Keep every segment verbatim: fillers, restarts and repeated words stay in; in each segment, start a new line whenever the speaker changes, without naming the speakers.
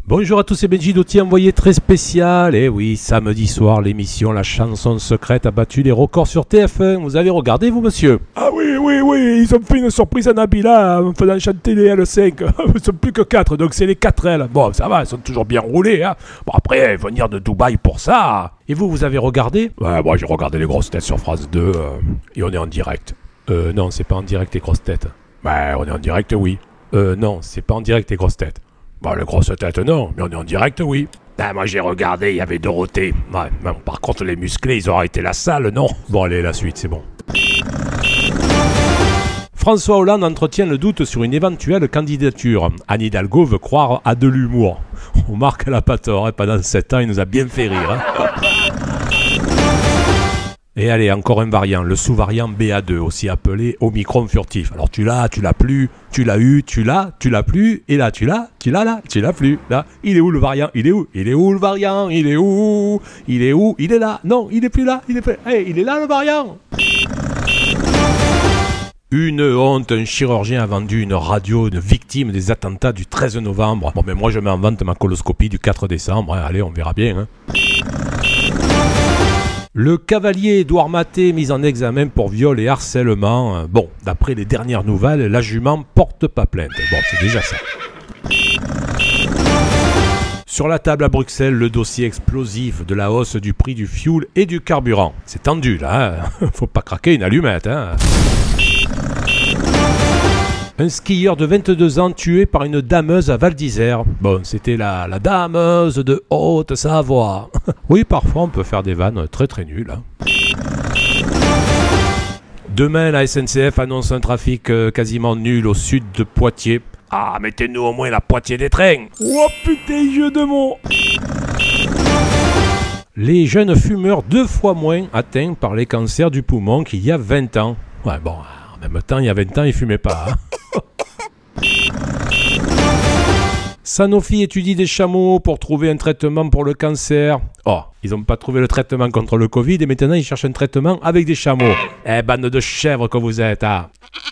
Bonjour à tous, c'est Benji Dotti, envoyé très spécial. Et oui, samedi soir, l'émission La Chanson Secrète a battu les records sur T F un. Vous avez regardé, vous, monsieur?
Ah oui, oui, oui, ils ont fait une surprise à Nabila en faisant chanter les L cinq. Ils sont plus que quatre, donc c'est les quatre L. Bon, ça va, ils sont toujours bien roulés. Hein. Bon, après, venir de Dubaï pour ça.
Et vous, vous avez regardé?
Ouais, moi j'ai regardé les grosses têtes sur France deux euh, et on est en direct.
Euh, non, c'est pas en direct les grosses têtes.
Ouais, on est en direct, oui.
Euh, non, c'est pas en direct les grosses têtes.
Bah, les grosses têtes, non, mais on est en direct, oui. Ah, moi j'ai regardé, il y avait Dorothée. Ouais, bon, par contre, les musclés, ils ont arrêté la salle, non?
Bon, allez, la suite, c'est bon. François Hollande entretient le doute sur une éventuelle candidature. Anne Hidalgo veut croire à de l'humour. On marque la pas tort, hein, pendant sept ans, il nous a bien fait rire. Hein. Et allez, encore un variant, le sous-variant B A deux, aussi appelé Omicron furtif. Alors tu l'as, tu l'as plus, tu l'as eu, tu l'as, tu l'as plus, et là tu l'as, tu l'as là, tu l'as plus. Là, il est où le variant? Il est où? Il est où le variant? Il est où? Il est où? Il est là. Non, il est plus là, il est plus... Hey, il est là le variant. Une honte, un chirurgien a vendu une radio de victime des attentats du treize novembre. Bon, mais moi je mets en vente ma coloscopie du quatre décembre, hein. Allez, on verra bien. Hein. Le cavalier Édouard Maté mis en examen pour viol et harcèlement. Bon, d'après les dernières nouvelles, la jument porte pas plainte. Bon, c'est déjà ça. Sur la table à Bruxelles, le dossier explosif de la hausse du prix du fioul et du carburant. C'est tendu là, hein. Faut pas craquer une allumette. Hein. Un skieur de vingt-deux ans tué par une dameuse à Val d'Isère. Bon, c'était la, la dameuse de Haute-Savoie. Oui, parfois on peut faire des vannes très très nulles. Hein. Demain, la S N C F annonce un trafic euh, quasiment nul au sud de Poitiers.
Ah, mettez-nous au moins la Poitiers des trains. Oh putain, jeu de mots.
Les jeunes fumeurs deux fois moins atteints par les cancers du poumon qu'il y a vingt ans. Ouais, bon, en même temps, il y a vingt ans, ils fumaient pas. Hein. Sanofi étudie des chameaux pour trouver un traitement pour le cancer. Oh, ils n'ont pas trouvé le traitement contre le Covid et maintenant ils cherchent un traitement avec des chameaux. Eh, bande de chèvres que vous êtes, hein.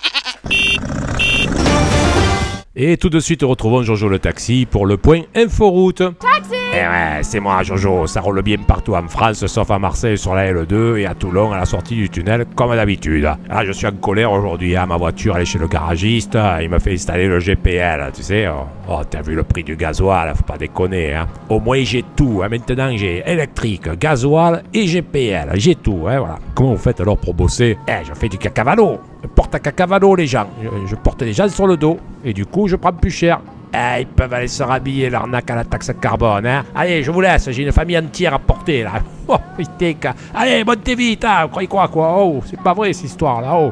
Et tout de suite, retrouvons Jojo le taxi pour le point Inforoute.
Taxi!
Eh ouais, c'est moi Jojo, ça roule bien partout en France, sauf à Marseille sur la L deux et à Toulon à la sortie du tunnel, comme d'habitude. Ah, je suis en colère aujourd'hui, hein. Ma voiture elle est chez le garagiste, il m'a fait installer le G P L, tu sais. Oh, oh t'as vu le prix du gasoil, faut pas déconner, hein. Au moins j'ai tout, hein. Maintenant j'ai électrique, gasoil et G P L, j'ai tout, hein, voilà. Comment vous faites alors pour bosser? Eh, je fais du cacavalo, je porte à cacavalo les gens, je, je porte les gens sur le dos, et du coup je prends plus cher. Eh, ils peuvent aller se rhabiller, l'arnaque à la taxe carbone, hein. Allez, je vous laisse, j'ai une famille entière à porter, là. Oh, putain. Allez, montez vite, hein. Vous croyez quoi, quoi? Oh, c'est pas vrai, cette histoire-là, oh.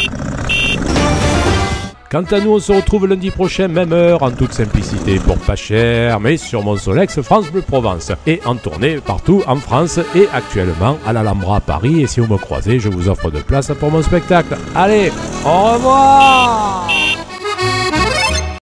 Quant à nous, on se retrouve lundi prochain, même heure, en toute simplicité, pour pas cher, mais sur mon Solex France Bleu Provence. Et en tournée partout en France, et actuellement à l'Alhambra à Paris. Et si vous me croisez, je vous offre de place pour mon spectacle. Allez, au revoir!